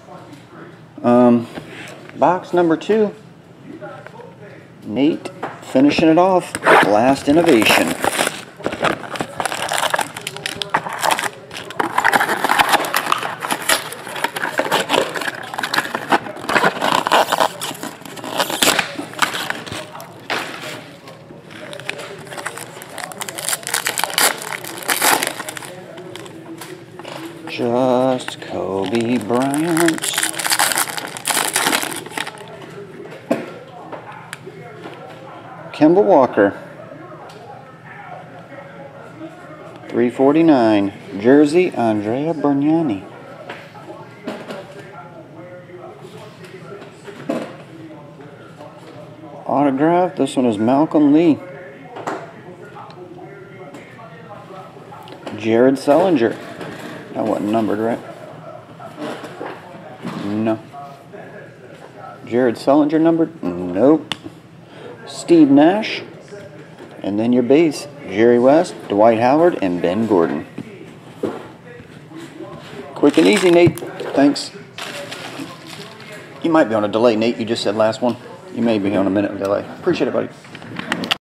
Box number 2. Nate finishing it off. Last Innovation. Just Kobe Bryant. Kemba Walker. 349. Jersey, Andrea Bargnani. Autograph. This one is Malcolm Lee. Jared Sellinger. That wasn't numbered, right? No. Jared Sellinger numbered? Nope. Steve Nash. And then your base, Jerry West, Dwight Howard, and Ben Gordon. Quick and easy, Nate. Thanks. You might be on a delay, Nate. You just said last one. You may be on a minute delay. Appreciate it, buddy.